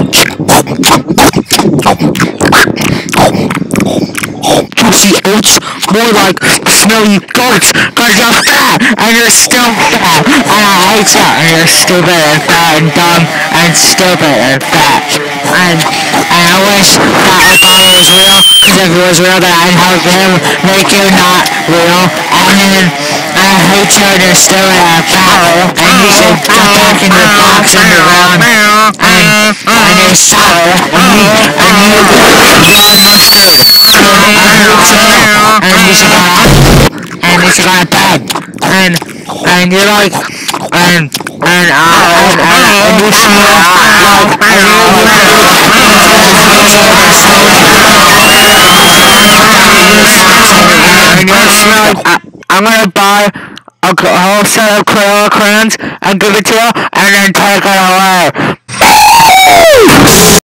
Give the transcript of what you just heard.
juicy oats, more like smelly goats, cause you're fat, and you're still fat, and I hate you, and you're stupid and fat and dumb, and stupid and fat, and I wish that if I was real, cause if it was real, then I'd help him make you not real, and then I hate you, and you're stupid and fat, and you should get back in your box underground, and you're sour, and you and you should go to bed, and you're like, and you should I'm gonna buy a whole set of Crayola crayons and give it to you, and then take it away.